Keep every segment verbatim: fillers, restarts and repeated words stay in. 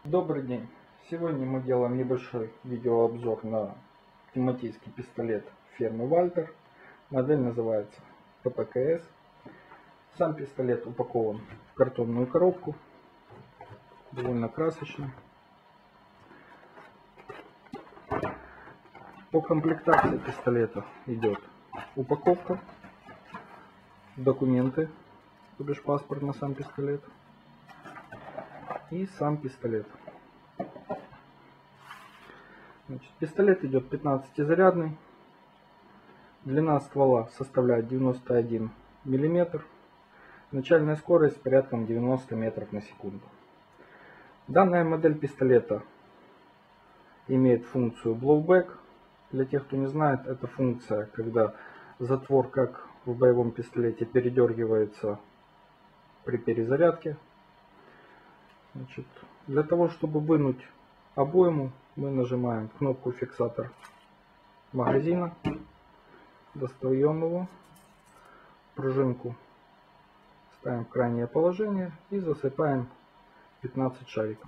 Добрый день! Сегодня мы делаем небольшой видеообзор на пневматический пистолет фирмы Walther. Модель называется пэ пэ ка эс. Сам пистолет упакован в картонную коробку, довольно красочно. По комплектации пистолета идет упаковка, документы, то бишь паспорт на сам пистолет, и сам пистолет. Значит, пистолет идет пятнадцатизарядный. Длина ствола составляет девяносто один миллиметр. Начальная скорость порядком девяносто метров на секунду. Данная модель пистолета имеет функцию blowback. Для тех, кто не знает, это функция, когда затвор, как в боевом пистолете, передергивается при перезарядке. Значит, для того, чтобы вынуть обойму, мы нажимаем кнопку фиксатор магазина, достаем его, пружинку ставим в крайнее положение и засыпаем пятнадцать шариков.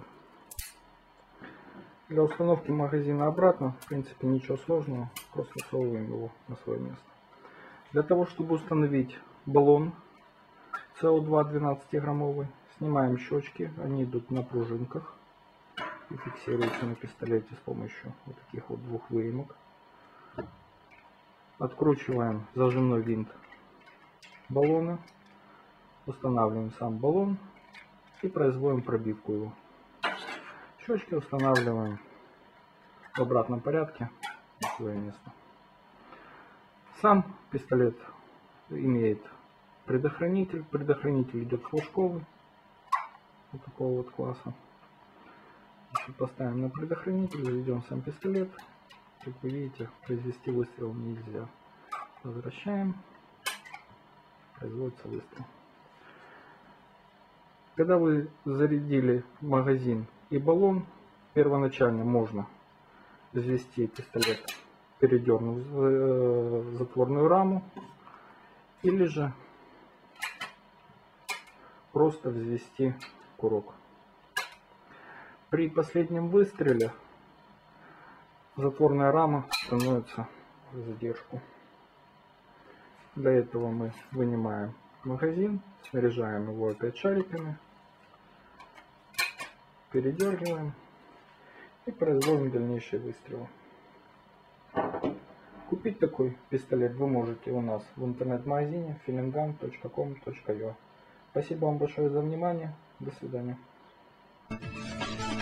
Для установки магазина обратно, в принципе, ничего сложного, просто всовываем его на свое место. Для того, чтобы установить баллон цэ о два двенадцатиграммовый, снимаем щечки, они идут на пружинках и фиксируются на пистолете с помощью вот таких вот двух выемок. Откручиваем зажимной винт баллона, устанавливаем сам баллон и производим пробивку его. Щечки устанавливаем в обратном порядке на свое место. Сам пистолет имеет предохранитель. Предохранитель идет флажковый, вот такого вот класса. Значит, поставим на предохранитель, заведем сам пистолет. Как вы видите, произвести выстрел нельзя. Возвращаем, производится выстрел. Когда вы зарядили магазин и баллон, первоначально можно взвести пистолет, передернув затворную раму, или же просто взвести курок. При последнем выстреле затворная рама становится в задержку. Для этого мы вынимаем магазин, снаряжаем его опять шариками, передергиваем и производим дальнейшие выстрелы. Купить такой пистолет вы можете у нас в интернет-магазине филинган точка ком точка ю а. Спасибо вам большое за внимание. До свидания.